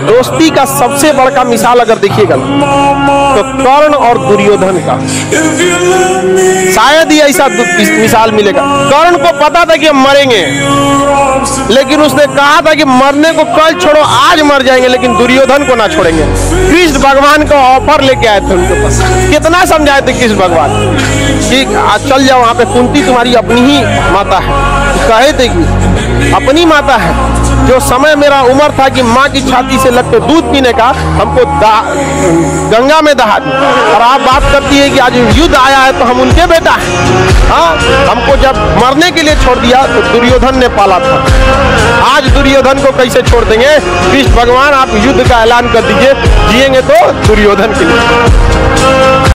दोस्ती का सबसे बड़ा मिसाल अगर देखिएगा तो कर्ण और दुर्योधन का शायद ही ऐसा मिसाल मिलेगा। कर्ण को पता था कि हम मरेंगे, लेकिन उसने कहा था कि मरने को कल छोड़ो, आज मर जाएंगे, लेकिन दुर्योधन को ना छोड़ेंगे। कृष्ण भगवान का ऑफर लेके आए थे उनके पास। कितना समझाए थे कृष्ण भगवान कि चल जाओ, वहां पे कुंती तुम्हारी अपनी ही माता है। कहे थे कि अपनी माता है, जो समय मेरा उम्र था कि माँ की छाती से लगते दूध पीने का, हमको गंगा में दहा दी, और आप बात करती है कि आज युद्ध आया है तो हम उनके बेटा हैं। हाँ, हमको जब मरने के लिए छोड़ दिया तो दुर्योधन ने पाला था, आज दुर्योधन को कैसे छोड़ देंगे? कृष्ण भगवान आप युद्ध का ऐलान कर दीजिए, जिएंगे तो दुर्योधन के लिए।